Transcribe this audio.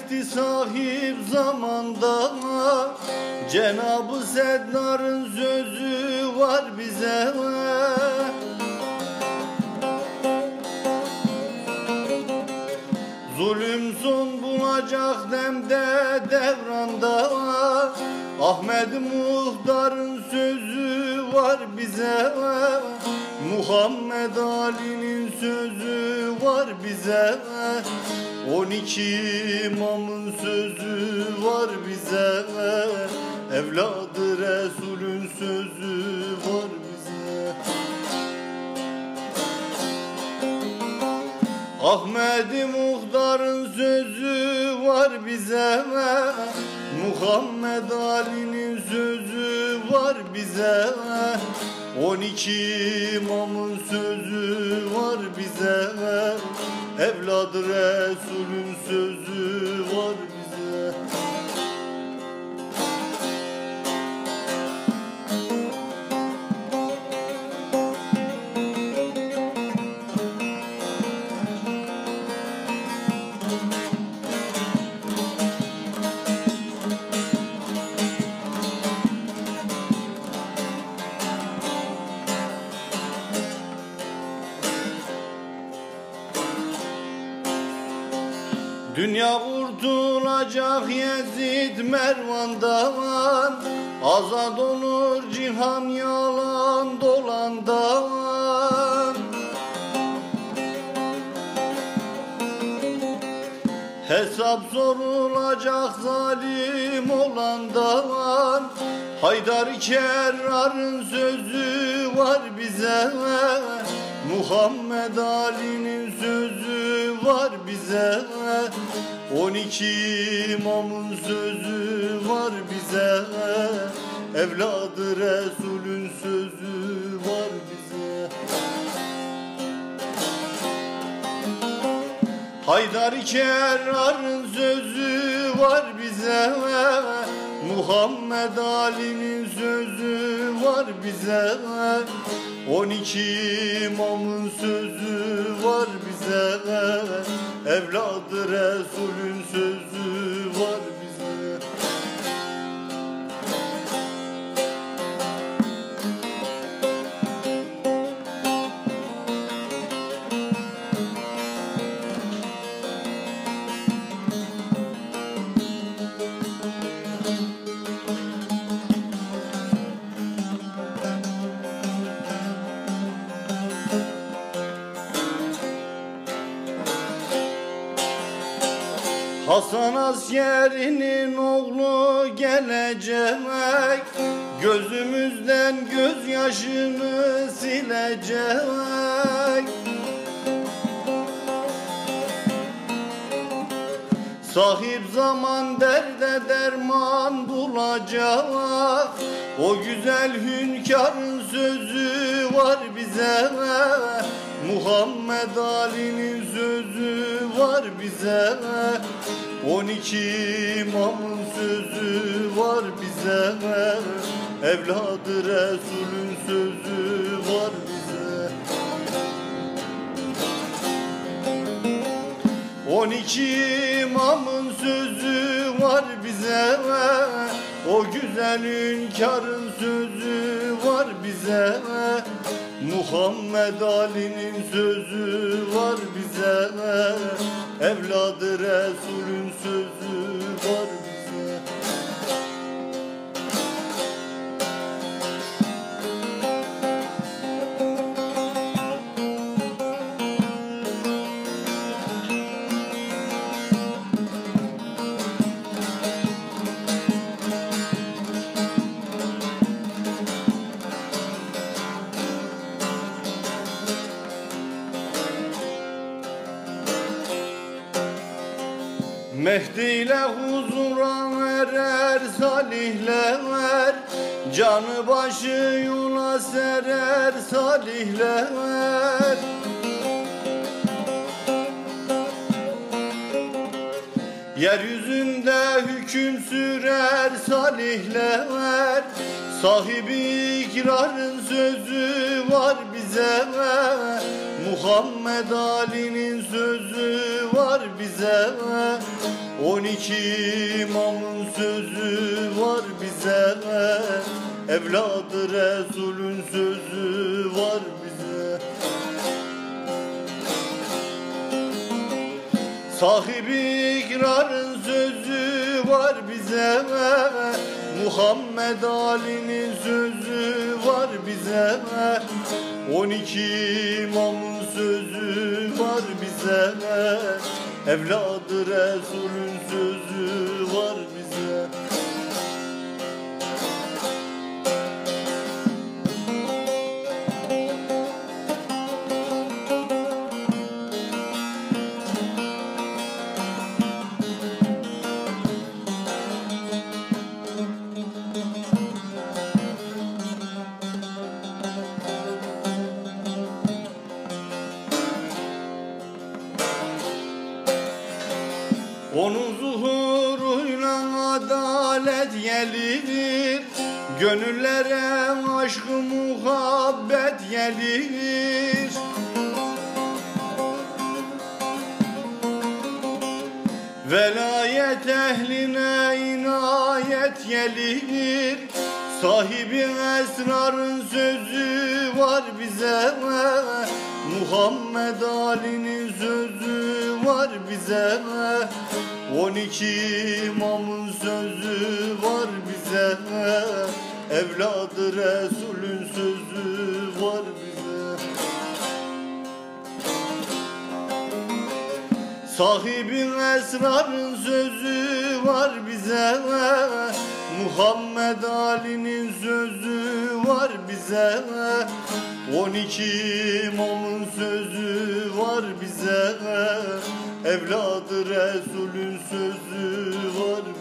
çekti sahip zamanda. Cenab-ı Seddar'ın sözü var bize. Zulüm son bulacak demde devranda. Ahmet Muhtar'ın sözü var bize. Muhammed Ali'nin sözü var bize. 12 imamın sözü var bize. Evladı Resulün sözü var bize. Ahmet-i Muhtar'ın sözü var bize. Muhammed Ali'nin sözü var bize. 12 imamın sözü var bize. Evladı Resulün sözü var bize. Dünya kurtulacak Yezid Mervan'dan. Azad olur cihan yalan dolandan. Hesap sorulacak zalim olandan. Haydar Kerrar'ın sözü var bize. Muhammed Ali'nin sözü var bize. 12 imamın sözü var bize. Evladı Resulün sözü var bize. Haydar Kerrar'ın sözü var bize. Muhammed Ali'nin sözü var bize. 12 imamın sözü var bize. Evladı Resulün sözü var bize. Hasan askerinin oğlu gelecek. Gözümüzden gözyaşını silecek. Sahip zaman derde derman bulacak. O güzel hünkârın sözü var bize. Muhammed Ali'nin sözü var bize. 12 imamın sözü var bize. Evladı Resulün sözü var bize. 12 imamın sözü var bize. O güzel hünkârın sözü var bize. Muhammed Ali'nin sözü var bize. Evladı Resulün sözü var bize. Mehdi ile huzura erer salihler. Canı başı yola serer salihler. Yeryüzünde hüküm sürer salihler. Sahibi ikrarın sözü var bize. Muhammed Ali'nin sözü var bize, 12 imamın sözü var bize, evladı Resulün sözü var bize. Sahibi ikrarın sözü var bize, Muhammed Ali'nin sözü var bize, 12 imamın sözü var bize, evladı Resulün sözü var bize. Onun zuhuruyla adalet gelir, gönüllere aşk-ı muhabbet gelir. Velayet ehline inayet gelir, sahibi esrarın sözü var bize, Muhammed Ali'nin sözü var bize, 12 imamın sözü var bize, evladı Resulün sözü var bize. Sahibi esrarın sözü var bize, Muhammed Ali'nin sözü var bize, 12 imamın sözü var bize, evladı Resulün sözü var bize.